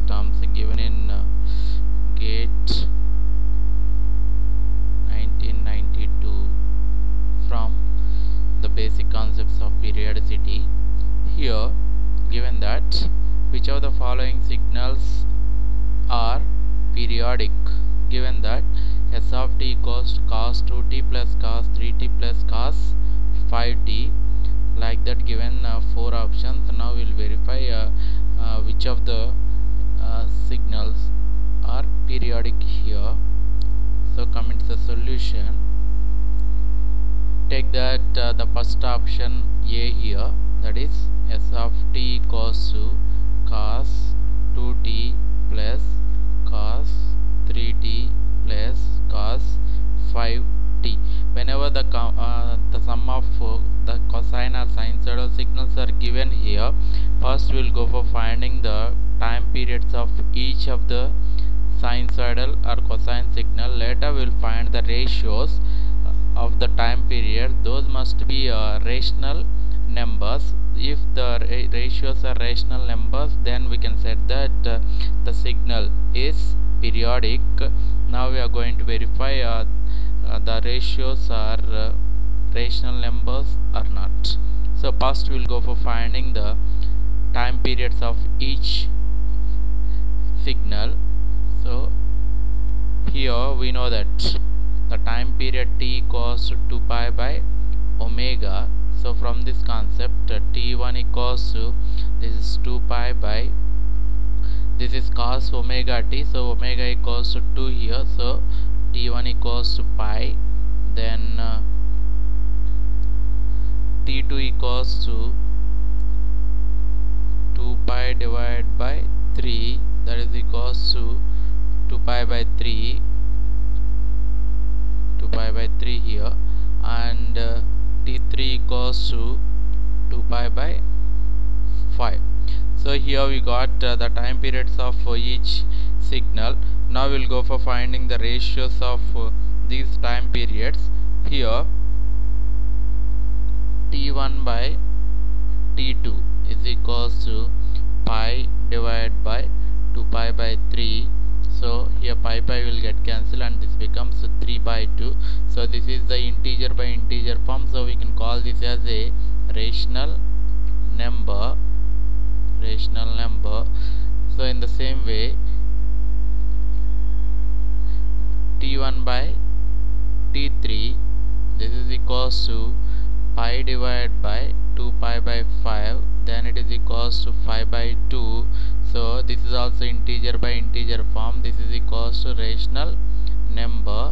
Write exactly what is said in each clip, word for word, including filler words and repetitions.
terms given in uh, GATE nineteen ninety-two from the basic concepts of periodicity. Here given that which of the following signals are periodic, given that s of t equals to cos two t plus cos three t plus cos five t, like that, given uh, four options. Now we'll verify uh, uh, which of the uh, signals are periodic here. So come into the solution. Take that uh, the first option A here, that is s of t equals to cos two t plus cos three t plus cos five t. Whenever the uh, the sum of uh, the cosine or sinusoidal signals are given here, first we'll go for finding the time periods of each of the sinusoidal or cosine signal. Later we'll find the ratios of the time period. Those must be uh, rational numbers. If the ra ratios are rational numbers, then we can say that uh, the signal is periodic. Now we are going to verify uh, uh, the ratios are uh, rational numbers or not. So first we will go for finding the time periods of each signal. So here we know that the time period t equals to two pi by omega. So from this concept, uh, t one equals to, this is two pi by, this is cos omega t, so omega equals to two here, so t one equals to pi, then uh, t two equals to two pi divided by three, that is equals to two pi by three, two pi by three here, and uh, t three equals to two pi by five. So here we got uh, the time periods of uh, each signal. Now we'll go for finding the ratios of uh, these time periods. Here t one by t two is equals to pi divided by two pi by three. So here pi pi will get cancelled and this becomes three by two. So this is the integer by integer form, so we can call this as a rational number, rational number. So in the same way, t one by t three, this is equals to pi divided by two pi by five, then it is equals to five by two. So this is also integer by integer form. This is equals to rational number,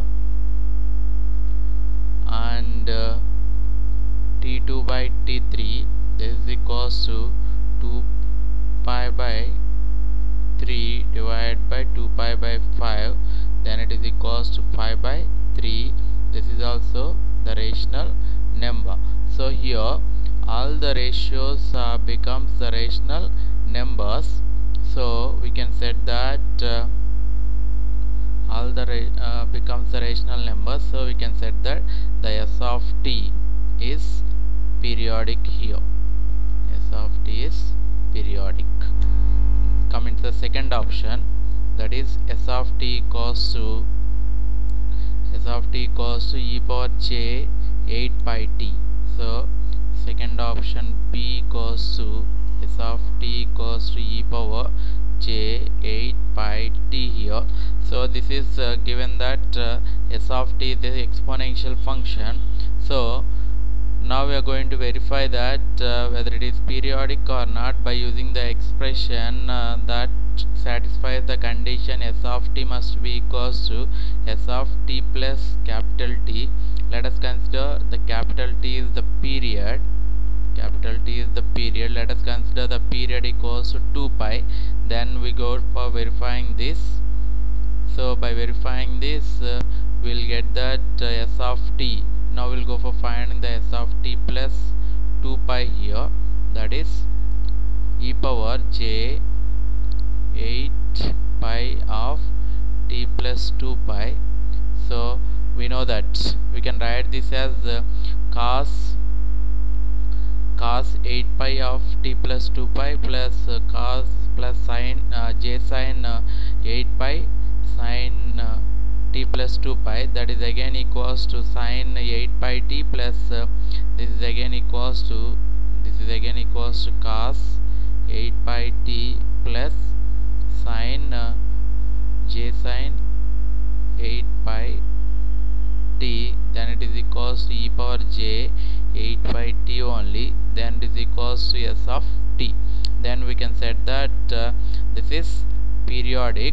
and uh, t two by t three, this is equals to two pi by three divided by two pi by five, then it is equals to five by three. This is also the rational number. So here all the ratios uh, becomes the rational numbers. So we can set that uh, all the ra uh, becomes the rational numbers. So we can set that the s of t is periodic here. S of t is periodic. Coming to the second option, that is s of t equals to s of t equals to e power j eight pi t. So second option B equals to s of t equals to e power j eight pi t here. So this is uh, given that uh, s of t is the exponential function. So now we are going to verify that uh, whether it is periodic or not by using the expression uh, that satisfies the condition s of t must be equals to s of t plus capital T. Let us consider the capital T is the period. Capital T is the period. Let us consider the period equals to two pi. Then we go for verifying this. So by verifying this, uh, we'll get that uh, s of t. Now we'll go for finding the s of t plus two pi here. That is e power j eight pi of t plus two pi. So we know that we can write this as uh, cos cos eight pi of t plus two pi plus uh, cos plus sine uh, j sine uh, eight pi sine uh, t plus two pi, that is again equals to sine eight pi t plus uh, this is again equals to this is again equals to cos eight pi t plus sine uh, j sine eight pi t, then it is equals to e power j eight pi t only, then it is equals to s of t. Then we can set that uh, this is periodic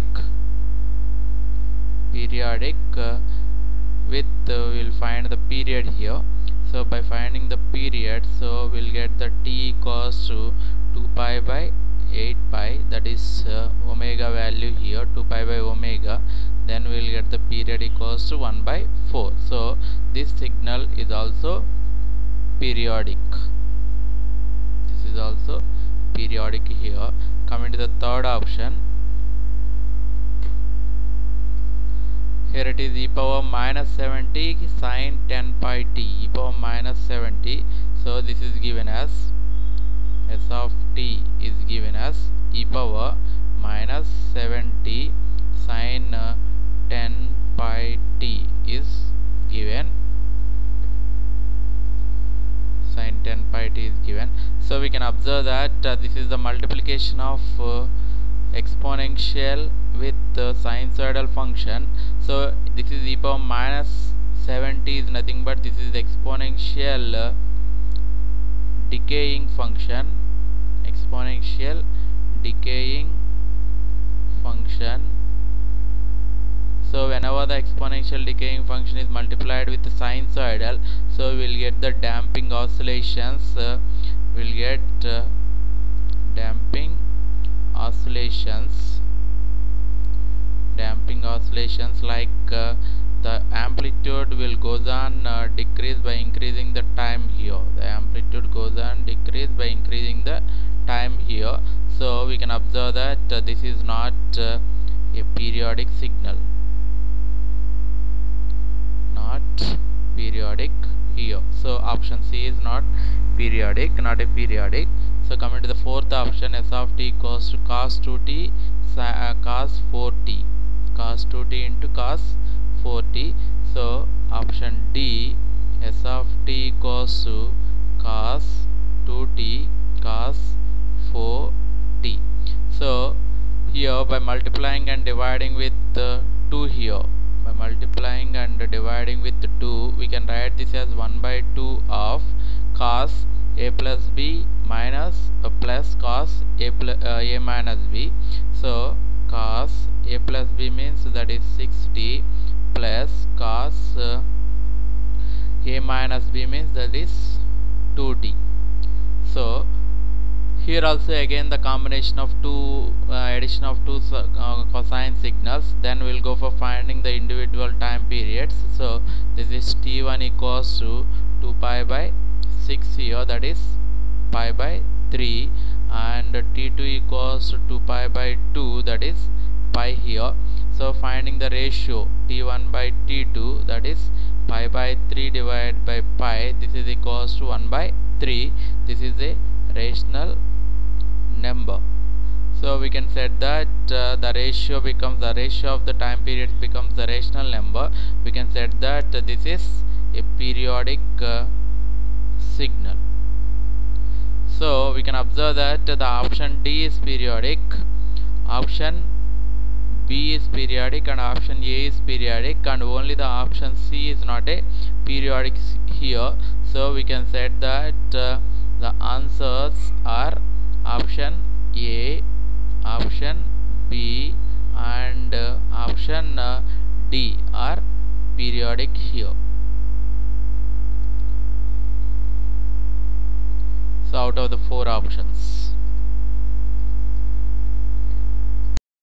periodic uh, with uh, we will find the period here. So by finding the period, so we'll get the t equals to two pi by eight pi, that is uh, omega value here, two pi by omega, then we will get the period equals to one by four. So this signal is also periodic. This is also periodic here. Coming to the third option, here it is e power minus seventy sine ten pi t, e power minus seventy. So this is given as s of t is given as e power minus seventy sine uh, ten pi t is given sine ten pi t is given. So we can observe that uh, this is the multiplication of uh, exponential with the sinusoidal function. So this is e power minus seventy is nothing but this is exponential uh, decaying function, exponential decaying function. So whenever the exponential decaying function is multiplied with the sinusoidal, so we will get the damping oscillations, uh, we will get uh, damping oscillations damping oscillations like uh, the amplitude will goes on uh, decrease by increasing the time here, the amplitude goes on decrease by increasing the time here. So we can observe that uh, this is not uh, a periodic signal, not periodic here. So option C is not periodic, not a periodic. So coming to the fourth option, s of t equals to cos two t uh, cos four t, cos two t into cos four t. So option D, s of t equals to cos two t cos four t. So here by multiplying and dividing with uh, two here, by multiplying and dividing with two, we can write this as one by two of cos a plus b minus uh, plus cos a plus uh, a minus b. So cos a plus b means that is sixty plus cos uh, a minus b means that is two t. So here also again the combination of two uh, addition of two uh, cosine signals, then we will go for finding the individual time periods. So this is t one equals to two pi by six here, that is pi by three, and t two equals to two pi by two, that is pi here. So finding the ratio t one by t two, that is pi by three divided by pi, this is equals to one by three. This is a rational number. So we can set that uh, the ratio becomes the ratio of the time periods becomes the rational number. We can set that uh, this is a periodic uh, signal. So we can observe that uh, the option D is periodic, option B is periodic, and option A is periodic, and only the option C is not a periodic here. So we can set that uh, the answers are option A, option B, and uh, option uh, D are periodic here. So out of the four options,